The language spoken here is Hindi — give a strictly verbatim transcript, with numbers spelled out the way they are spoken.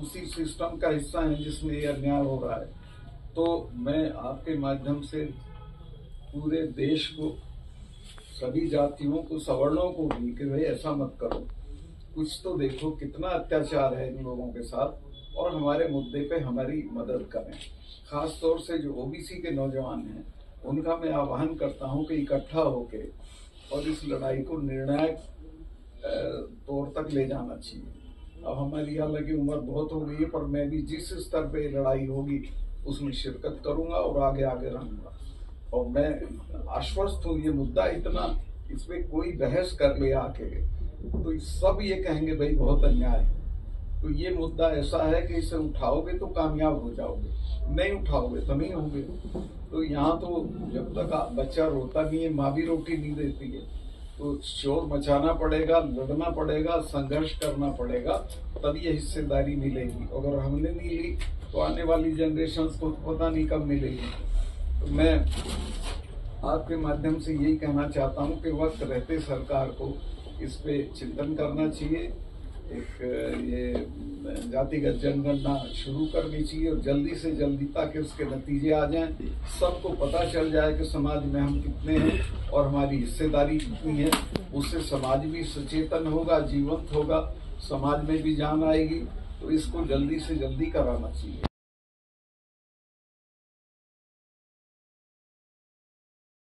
उसी सिस्टम का हिस्सा हैं जिसमें ये अन्याय हो रहा है। तो मैं आपके माध्यम से पूरे देश को, सभी जातियों को, सवर्णों को भी कि भाई ऐसा मत करो, कुछ तो देखो कितना अत्याचार है इन लोगों के साथ और हमारे मुद्दे पे हमारी मदद करें। खास तौर से जो ओबीसी के नौजवान हैं उनका मैं आह्वान करता हूं कि इकट्ठा होके और इस लड़ाई को निर्णायक तौर तक ले जाना चाहिए। अब हमारी हालांकि उम्र बहुत हो गई है, पर मैं भी जिस स्तर पे लड़ाई होगी उसमें शिरकत करूंगा और आगे आगे रहूंगा। और मैं आश्वस्त हूँ, ये मुद्दा इतना, इसमें कोई बहस कर ले आके तो सब ये कहेंगे भाई बहुत अन्याय है। तो ये मुद्दा ऐसा है कि इसे उठाओगे तो कामयाब हो जाओगे, नहीं उठाओगे तो नहीं होगे। तो यहाँ तो जब तक बच्चा रोता नहीं है, माँ भी रोटी नहीं देती है, तो शोर मचाना पड़ेगा, लड़ना पड़ेगा, संघर्ष करना पड़ेगा, तब ये हिस्सेदारी मिलेगी। अगर हमने नहीं ली तो आने वाली जनरेशन को तो पता नहीं कब मिलेगी। तो मैं आपके माध्यम से यही कहना चाहता हूँ कि वक्त रहते सरकार को इस पे चिंतन करना चाहिए। एक ये जातिगत जनगणना शुरू करनी चाहिए और जल्दी से जल्दी, ताकि उसके नतीजे आ जाएं, सबको पता चल जाए कि समाज में हम कितने हैं और हमारी हिस्सेदारी कितनी है। उससे समाज भी सचेतन होगा, जीवंत होगा, समाज में भी जान आएगी। तो इसको जल्दी से जल्दी कराना चाहिए।